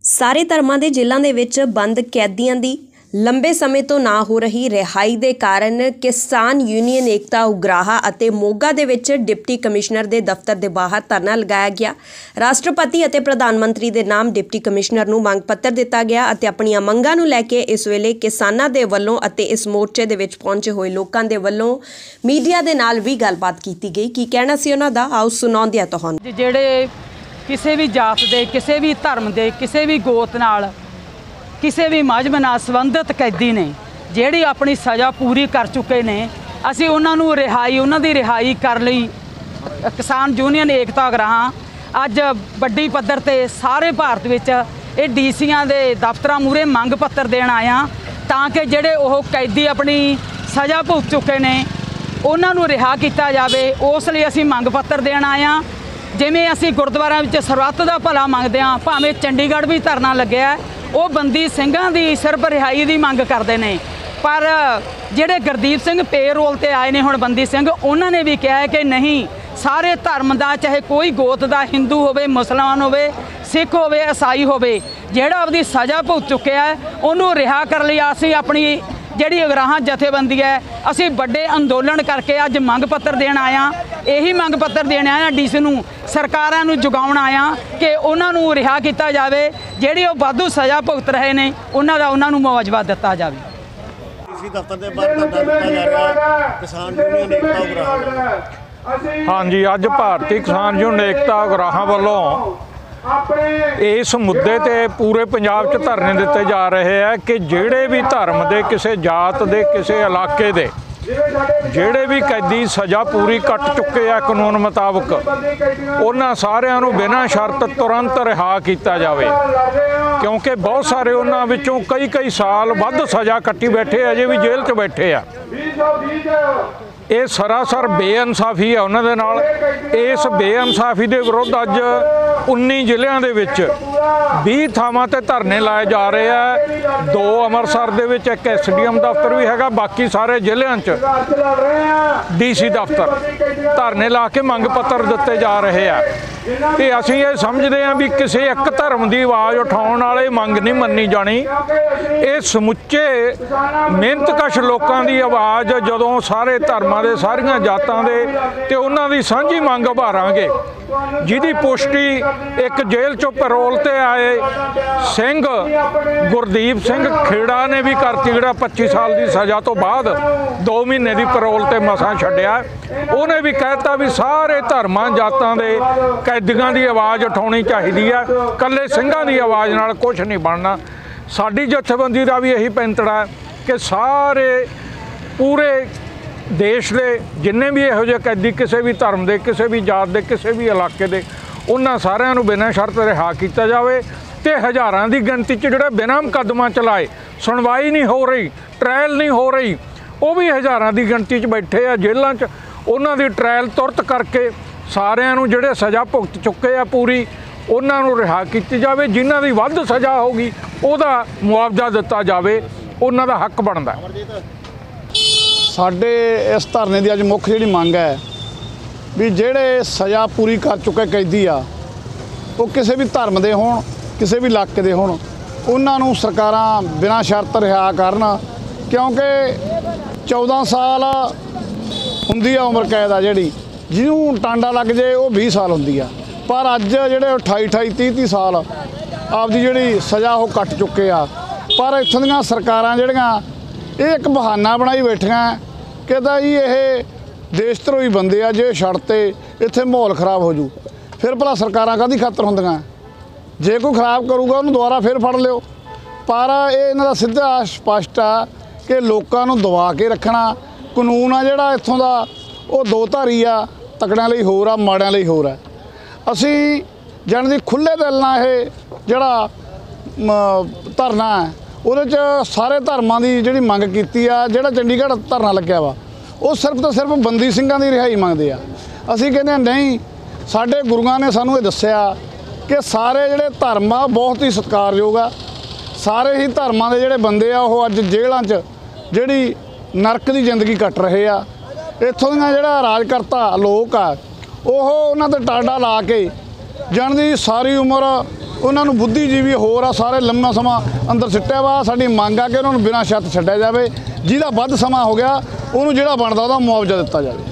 ਸਾਰੇ ਧਰਮਾਂ ਦੇ ਜੇਲ੍ਹਾਂ ਦੇ ਵਿੱਚ ਬੰਦ ਕੈਦੀਆਂ ਦੀ ਲੰਬੇ ਸਮੇਂ ਤੋਂ ਨਾ ਹੋ ਰਹੀ ਰਿਹਾਈ ਦੇ ਕਾਰਨ ਕਿਸਾਨ ਯੂਨੀਅਨ ਏਕਤਾ ਉਗਰਾਹਾ ਅਤੇ ਮੋਗਾ ਦੇ ਵਿੱਚ ਡਿਪਟੀ ਕਮਿਸ਼ਨਰ ਦੇ ਦਫ਼ਤਰ ਦੇ ਬਾਹਰ ਧਰਨਾ ਲਗਾਇਆ ਗਿਆ। ਰਾਸ਼ਟਰਪਤੀ ਅਤੇ ਪ੍ਰਧਾਨ ਮੰਤਰੀ ਦੇ ਨਾਮ ਡਿਪਟੀ ਕਮਿਸ਼ਨਰ ਨੂੰ ਮੰਗ ਪੱਤਰ ਦਿੱਤਾ ਗਿਆ ਅਤੇ ਆਪਣੀਆਂ ਮੰਗਾਂ ਨੂੰ ਲੈ ਕੇ ਇਸ ਵੇਲੇ ਕਿਸਾਨਾਂ ਦੇ ਵੱਲੋਂ ਅਤੇ ਇਸ ਮੋਰਚੇ ਦੇ ਵਿੱਚ ਪਹੁੰਚੇ ਹੋਏ ਲੋਕਾਂ ਦੇ ਵੱਲੋਂ ਮੀਡੀਆ ਦੇ ਨਾਲ ਵੀ ਗੱਲਬਾਤ ਕੀਤੀ ਗਈ। ਕੀ ਕਹਿਣਾ ਸੀ ਉਹਨਾਂ ਦਾ, ਆਓ ਸੁਣਾਉਂਦੇ ਹਾਂ ਤੁਹਾਨੂੰ। ਜਿਹੜੇ ਕਿਸੇ ਵੀ ਜਾਤ ਦੇ, ਕਿਸੇ ਵੀ ਧਰਮ ਦੇ, ਕਿਸੇ ਵੀ ਗੋਤ ਨਾਲ, ਕਿਸੇ ਵੀ ਮਜ਼ਹਬ ਨਾਲ ਸੰਬੰਧਿਤ ਕੈਦੀ ਨੇ ਜਿਹੜੀ ਆਪਣੀ ਸਜ਼ਾ ਪੂਰੀ ਕਰ ਚੁੱਕੇ ਨੇ, ਅਸੀਂ ਉਹਨਾਂ ਨੂੰ ਉਹਨਾਂ ਦੀ ਰਿਹਾਈ ਕਰਨ ਲਈ ਕਿਸਾਨ ਯੂਨੀਅਨ ਏਕਤਾ ਉਗਰਾਹਾਂ ਅੱਜ ਵੱਡੀ ਪੱਧਰ ਤੇ ਸਾਰੇ ਭਾਰਤ ਵਿੱਚ ਇਹ ਡੀਸੀਆਂ ਦੇ ਦਫ਼ਤਰਾਂ ਮੂਹਰੇ ਮੰਗ ਪੱਤਰ ਦੇਣ ਆਇਆ ਤਾਂ ਕਿ ਜਿਹੜੇ ਉਹ ਕੈਦੀ ਆਪਣੀ ਸਜ਼ਾ ਭੁਗਤ ਚੁੱਕੇ ਨੇ ਉਹਨਾਂ ਨੂੰ ਰਿਹਾ ਕੀਤਾ ਜਾਵੇ। ਉਸ ਲਈ ਅਸੀਂ ਮੰਗ ਪੱਤਰ ਦੇਣ ਆਇਆ। ਜਿਵੇਂ ਅਸੀਂ ਗੁਰਦੁਆਰਿਆਂ ਵਿੱਚ ਸਰਬੱਤ ਦਾ ਭਲਾ ਮੰਗਦੇ ਹਾਂ, ਭਾਵੇਂ ਚੰਡੀਗੜ੍ਹ ਵੀ ਧਰਨਾ ਲੱਗਿਆ, ਉਹ ਬੰਦੀ ਸਿੰਘਾਂ ਦੀ ਸਿਰਫ ਰਿਹਾਈ ਦੀ ਮੰਗ ਕਰਦੇ ਨੇ। ਪਰ ਜਿਹੜੇ ਗੁਰਦੀਪ ਸਿੰਘ ਪੇਰੋਲ ਤੇ ਆਏ ਨੇ ਹੁਣ ਬੰਦੀ ਸਿੰਘ, ਉਹਨਾਂ ਨੇ ਵੀ ਕਿਹਾ ਹੈ ਕਿ ਨਹੀਂ, ਸਾਰੇ ਧਰਮ ਦਾ, ਚਾਹੇ ਕੋਈ ਗੋਤ ਦਾ, ਹਿੰਦੂ ਹੋਵੇ, ਮੁਸਲਮਾਨ ਹੋਵੇ, ਸਿੱਖ ਹੋਵੇ, ਈਸਾਈ ਹੋਵੇ, ਜਿਹੜਾ ਆਪਣੀ ਸਜ਼ਾ ਭੁਗਤ ਚੁੱਕਿਆ ਹੈ ਉਹਨੂੰ ਰਿਹਾ ਕਰਨ ਲਈ ਅਸੀਂ ਆਪਣੀ ਜਿਹੜੀ ਉਗਰਾਹਾਂ ਜਥੇਬੰਦੀ ਹੈ ਅਸੀਂ ਵੱਡੇ ਅੰਦੋਲਨ ਕਰਕੇ ਅੱਜ ਮੰਗ ਪੱਤਰ ਦੇਣ ਆਇਆ। ਇਹੀ ਮੰਗ ਪੱਤਰ ਦੇਣ ਆਇਆ ਡੀਸੀ ਨੂੰ, ਸਰਕਾਰਾਂ ਨੂੰ ਜਗਾਉਣ ਆਇਆ ਕਿ ਉਹਨਾਂ ਨੂੰ ਰਿਹਾ ਕੀਤਾ ਜਾਵੇ, ਜਿਹੜੀ ਉਹ ਵਾਧੂ ਸਜ਼ਾ ਭੁਗਤ ਰਹੇ ਨੇ ਉਹਨਾਂ ਨੂੰ ਮੁਆਵਜ਼ਾ ਦਿੱਤਾ ਜਾਵੇ। ਡੀਸੀ ਦਫ਼ਤਰ ਦੇ ਬਾਹਰ ਧਰਨਾ ਦਿੱਤਾ ਜਾ ਰਿਹਾ ਕਿਸਾਨ ਯੂਨੀਅਨ ਏਕਤਾ ਉਗਰਾਹਾਂ। ਹਾਂਜੀ, ਅੱਜ ਭਾਰਤੀ ਕਿਸਾਨ ਯੂਨੀਅਨ ਏਕਤਾ ਉਗਰਾਹਾਂ ਵੱਲੋਂ ਇਸ ਮੁੱਦੇ ਤੇ ਪੂਰੇ ਪੰਜਾਬ 'ਚ ਧਰਨੇ ਦਿੱਤੇ ਜਾ ਰਹੇ ਆ ਕਿ ਜਿਹੜੇ ਵੀ ਧਰਮ ਦੇ, ਕਿਸੇ ਜਾਤ ਦੇ, ਕਿਸੇ ਇਲਾਕੇ ਦੇ ਜਿਹੜੇ ਵੀ ਕੈਦੀ ਸਜ਼ਾ ਪੂਰੀ ਕੱਟ ਚੁੱਕੇ ਆ ਕਾਨੂੰਨ ਮੁਤਾਬਕ, ਉਹਨਾਂ ਸਾਰਿਆਂ ਨੂੰ ਬਿਨਾਂ ਸ਼ਰਤ ਤੁਰੰਤ ਰਿਹਾ ਕੀਤਾ ਜਾਵੇ। ਕਿਉਂਕਿ ਬਹੁਤ ਸਾਰੇ ਉਹਨਾਂ ਵਿੱਚੋਂ ਕਈ ਸਾਲ ਵੱਧ ਸਜ਼ਾ ਕੱਟੀ ਬੈਠੇ, ਅਜੇ ਵੀ ਜੇਲ੍ਹ 'ਚ ਬੈਠੇ ਆ। ਇਹ ਸਰਾਸਰ ਬੇਇਨਸਾਫੀ ਹੈ ਉਹਨਾਂ ਦੇ ਨਾਲ। ਇਸ ਬੇਇਨਸਾਫੀ ਦੇ ਵਿਰੁੱਧ ਅੱਜ 19 ਜ਼ਿਲ੍ਹਿਆਂ ਦੇ ਵਿੱਚ 20 ਥਾਵਾਂ ਤੇ ਧਰਨੇ ਲਾਏ ਜਾ ਰਹੇ ਆ। 2 ਅੰਮ੍ਰਿਤਸਰ ਦੇ ਵਿੱਚ, ਇੱਕ ਐਸਡੀਐਮ ਦਫ਼ਤਰ ਵੀ ਹੈਗਾ, ਬਾਕੀ ਸਾਰੇ ਜ਼ਿਲ੍ਹਿਆਂ 'ਚ ਡੀਸੀ ਦਫ਼ਤਰ ਧਰਨੇ ਲਾ ਕੇ ਮੰਗ ਪੱਤਰ ਦਿੱਤੇ ਜਾ ਰਹੇ ਆ। ਤੇ ਅਸੀਂ ਇਹ ਸਮਝਦੇ ਹਾਂ ਵੀ ਕਿਸੇ ਇੱਕ ਧਰਮ ਦੀ ਆਵਾਜ਼ ਉਠਾਉਣ ਵਾਲੇ ਮੰਗ ਨਹੀਂ ਮੰਨੀ ਜਾਣੀ। ਇਹ ਸਮੁੱਚੇ ਮਿਹਨਤਕਸ਼ ਲੋਕਾਂ ਦੀ ਆਵਾਜ਼ ਜਦੋਂ ਸਾਰੇ ਧਰਮਾਂ ਦੇ, ਸਾਰੀਆਂ ਜਾਤਾਂ ਦੇ ਤੇ ਉਹਨਾਂ ਦੀ ਸਾਂਝੀ ਮੰਗ ਉਭਾਰਾਂਗੇ, ਜਿਹਦੀ ਪੁਸ਼ਟੀ ਇੱਕ ਜੇਲ੍ਹ 'ਚੋਂ ਪੈਰੋਲ ਤੇ ਆਏ ਸਿੰਘ ਗੁਰਦੀਪ ਸਿੰਘ ਖੇੜਾ ਨੇ ਵੀ ਕਰਤੀ, ਜਿਹੜਾ 25 ਸਾਲ ਦੀ ਸਜ਼ਾ ਤੋਂ ਬਾਅਦ 2 ਮਹੀਨੇ ਦੀ ਪੈਰੋਲ ਤੇ ਮਸਾਂ ਛੱਡਿਆ। ਉਹਨੇ ਵੀ ਕਹਿਤਾ ਵੀ ਸਾਰੇ ਧਰਮਾਂ, ਜਾਤਾਂ ਦੇ ਕੈਦੀਆਂ ਦੀ ਆਵਾਜ਼ ਉਠਾਉਣੀ ਚਾਹੀਦੀ ਆ, ਇਕੱਲੇ ਸਿੰਘਾਂ ਦੀ ਆਵਾਜ਼ ਨਾਲ ਕੁਝ ਨਹੀਂ ਬਣਨਾ। ਸਾਡੀ ਜਥੇਬੰਦੀ ਦਾ ਵੀ ਇਹੀ ਪੈਂਤੜਾ ਕਿ ਸਾਰੇ ਪੂਰੇ ਦੇਸ਼ ਦੇ ਜਿੰਨੇ ਵੀ ਇਹੋ ਜਿਹੇ ਕੈਦੀ, ਕਿਸੇ ਵੀ ਧਰਮ ਦੇ, ਕਿਸੇ ਵੀ ਜਾਤ ਦੇ, ਕਿਸੇ ਵੀ ਇਲਾਕੇ ਦੇ, ਉਹਨਾਂ ਸਾਰਿਆਂ ਨੂੰ ਬਿਨਾਂ ਸ਼ਰਤ ਰਿਹਾ ਕੀਤਾ ਜਾਵੇ। ਤੇ ਹਜ਼ਾਰਾਂ ਦੀ ਗਿਣਤੀ 'ਚ ਜਿਹੜੇ ਬਿਨਾਂ ਮੁਕੱਦਮਾ ਚਲਾਏ, ਸੁਣਵਾਈ ਨਹੀਂ ਹੋ ਰਹੀ, ਟ੍ਰਾਇਲ ਨਹੀਂ ਹੋ ਰਹੀ, ਉਹ ਵੀ ਹਜ਼ਾਰਾਂ ਦੀ ਗਿਣਤੀ 'ਚ ਬੈਠੇ ਆ ਜੇਲ੍ਹਾਂ 'ਚ। ਉਹਨਾਂ ਦੀ ਟ੍ਰਾਇਲ ਤੁਰਤ ਕਰਕੇ ਸਾਰਿਆਂ ਨੂੰ ਜਿਹੜੇ ਸਜ਼ਾ ਭੁਗਤ ਚੁੱਕੇ ਆ ਪੂਰੀ, ਉਹਨਾਂ ਨੂੰ ਰਿਹਾ ਕੀਤੀ ਜਾਵੇ। ਜਿਨ੍ਹਾਂ ਦੀ ਵੱਧ ਸਜ਼ਾ ਹੋਊਗੀ ਉਹਦਾ ਮੁਆਵਜ਼ਾ ਦਿੱਤਾ ਜਾਵੇ, ਉਹਨਾਂ ਦਾ ਹੱਕ ਬਣਦਾ। ਸਾਡੇ ਇਸ ਧਰਨੇ ਦੀ ਅੱਜ ਮੁੱਖ ਜਿਹੜੀ ਮੰਗ ਹੈ ਵੀ ਜਿਹੜੇ ਸਜ਼ਾ ਪੂਰੀ ਕਰ ਚੁੱਕੇ ਕੈਦੀ ਆ, ਉਹ ਕਿਸੇ ਵੀ ਧਰਮ ਦੇ ਹੋਣ, ਕਿਸੇ ਵੀ ਇਲਾਕੇ ਦੇ ਹੋਣ, ਉਹਨਾਂ ਨੂੰ ਸਰਕਾਰਾਂ ਬਿਨਾਂ ਸ਼ਰਤ ਰਿਹਾ ਕਰਨ। ਕਿਉਂਕਿ 14 ਸਾਲ ਹੁੰਦੀ ਆ ਉਮਰ ਕੈਦ ਆ, ਜਿਹੜੀ ਜਿਹਨੂੰ ਟਾਂਡਾ ਲੱਗ ਜੇ ਉਹ 20 ਸਾਲ ਹੁੰਦੀ ਆ। ਪਰ ਅੱਜ ਜਿਹੜੇ 28 30 ਸਾਲ ਆਪਦੀ ਜਿਹੜੀ ਸਜ਼ਾ ਉਹ ਕੱਟ ਚੁੱਕੇ ਆ। ਪਰ ਇੱਥੋਂ ਦੀਆਂ ਸਰਕਾਰਾਂ ਜਿਹੜੀਆਂ ਇਹ ਇੱਕ ਬਹਾਨਾ ਬਣਾਈ ਬੈਠੀਆਂ ਕਿ ਤਾਂ ਜੀ ਇਹ ਦੇਸ਼ ਧਰੋਹੀ ਬੰਦੇ ਆ, ਜੇ ਛੱਡ ਤੇ ਇੱਥੇ ਮਾਹੌਲ ਖਰਾਬ ਹੋ ਜੂ। ਫਿਰ ਭਲਾ ਸਰਕਾਰਾਂ ਕਾਹਦੀ ਖਾਤਰ ਹੁੰਦੀਆਂ? ਜੇ ਕੋਈ ਖਰਾਬ ਕਰੂਗਾ ਉਹਨੂੰ ਦੁਬਾਰਾ ਫਿਰ ਫੜ ਲਿਓ। ਪਰ ਇਹ ਇਹਨਾਂ ਦਾ ਸਿੱਧਾ ਸਪਸ਼ਟ ਆ ਕਿ ਲੋਕਾਂ ਨੂੰ ਦਬਾ ਕੇ ਰੱਖਣਾ। ਕਾਨੂੰਨ ਆ ਜਿਹੜਾ ਇੱਥੋਂ ਦਾ ਉਹ ਦੋ ਧਾਰੀ ਆ, ਤਕੜਿਆਂ ਲਈ ਹੋਰ ਆ, ਮਾੜਿਆਂ ਲਈ ਹੋਰ ਆ। ਅਸੀਂ ਜਾਣ ਦੀ ਖੁੱਲ੍ਹੇ ਦਿਲ ਨਾਲ ਇਹ ਜਿਹੜਾ ਧਰਨਾ ਹੈ ਉਹਦੇ 'ਚ ਸਾਰੇ ਧਰਮਾਂ ਦੀ ਜਿਹੜੀ ਮੰਗ ਕੀਤੀ ਆ। ਜਿਹੜਾ ਚੰਡੀਗੜ੍ਹ ਧਰਨਾ ਲੱਗਿਆ ਵਾ ਉਹ ਸਿਰਫ ਤੇ ਸਿਰਫ ਬੰਦੀ ਸਿੰਘਾਂ ਦੀ ਰਿਹਾਈ ਮੰਗਦੇ ਆ। ਅਸੀਂ ਕਹਿੰਦੇ ਨਹੀਂ, ਸਾਡੇ ਗੁਰੂਆਂ ਨੇ ਸਾਨੂੰ ਇਹ ਦੱਸਿਆ ਕਿ ਸਾਰੇ ਜਿਹੜੇ ਧਰਮ ਆ ਬਹੁਤ ਹੀ ਸਤਿਕਾਰਯੋਗ ਆ। ਸਾਰੇ ਹੀ ਧਰਮਾਂ ਦੇ ਜਿਹੜੇ ਬੰਦੇ ਆ ਉਹ ਅੱਜ ਜੇਲ੍ਹਾਂ 'ਚ ਜਿਹੜੀ ਨਰਕ ਦੀ ਜ਼ਿੰਦਗੀ ਕੱਟ ਰਹੇ ਆ। ਇੱਥੋਂ ਦੀਆਂ ਜਿਹੜਾ ਰਾਜਕਰਤਾ ਲੋਕ ਆ ਉਹ ਉਹਨਾਂ 'ਤੇ ਟਾਡਾ ਲਾ ਕੇ ਜਾਣ ਦੀ ਸਾਰੀ ਉਮਰ ਉਹਨਾਂ ਨੂੰ ਬੁੱਧੀਜੀਵੀ ਹੋਰ ਆ ਸਾਰੇ ਲੰਮਾ ਸਮਾਂ ਅੰਦਰ ਸਿੱਟਿਆ ਵਾ। ਸਾਡੀ ਮੰਗ ਆ ਕਿ ਉਹਨਾਂ ਨੂੰ ਬਿਨਾਂ ਸ਼ਰਤ ਛੱਡਿਆ ਜਾਵੇ, ਜਿਹਦਾ ਵੱਧ ਸਮਾਂ ਹੋ ਗਿਆ ਉਹਨੂੰ ਜਿਹੜਾ ਬਣਦਾ ਉਹਦਾ ਮੁਆਵਜ਼ਾ ਦਿੱਤਾ ਜਾਵੇ।